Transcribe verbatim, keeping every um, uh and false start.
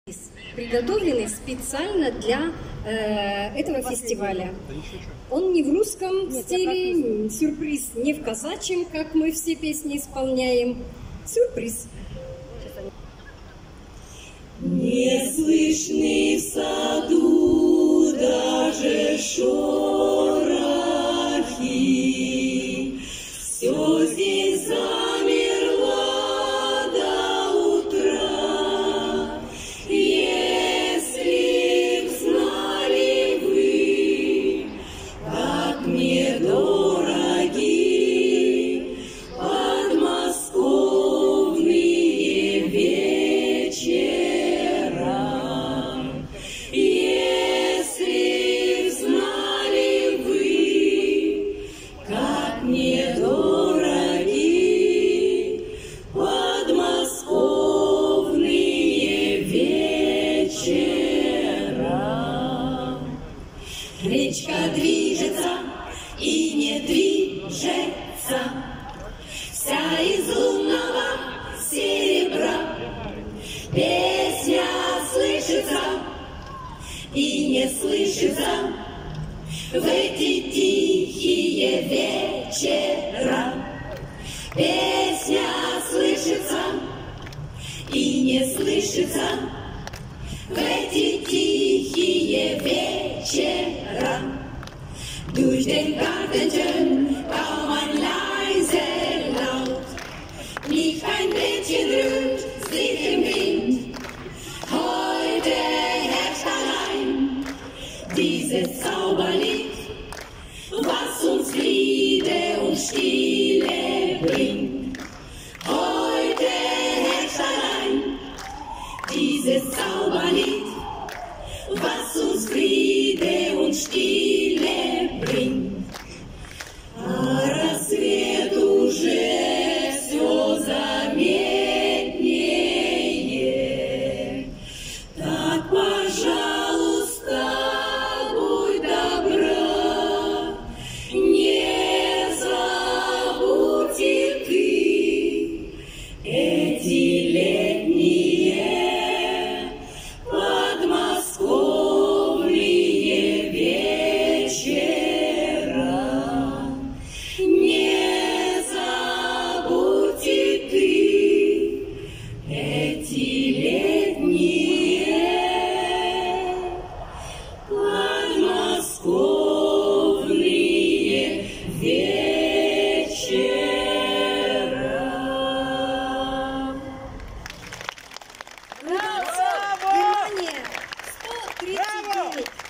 приготовленный специально для э, этого фестиваля. Он не в русском стиле, сюрприз, не в казачьем, как мы все песни исполняем. Сюрприз. Не слышны в саду даже шорохи, все здесь замерло до утра. Если б знали вы, как мне дороги подмосковные вечера. Если б знали вы, как мне дороги подмосковные вечера. Речка движется и не движется, вся из лунного серебра. Песня слышится и не слышится в эти тихие вечера. Песня слышится и не слышится в эти tiehe вечера. Durch den Garten kaum ein leise Laut, nicht ein Blättchen rührt sich im Wind. Heute herrscht allein dieses Zauberlied, was uns Friede und Stille bringt. Heute herrscht allein dieses Zauberlied, was uns Friede und Stille bringt. А рассвет уже все заметнее. Так, пожалуйста, будь добра, не забудь и ты эти летние подмосковные вечера. Не забудь и ты эти летние подмосковные вечера. Внимание! сто тридцать девять.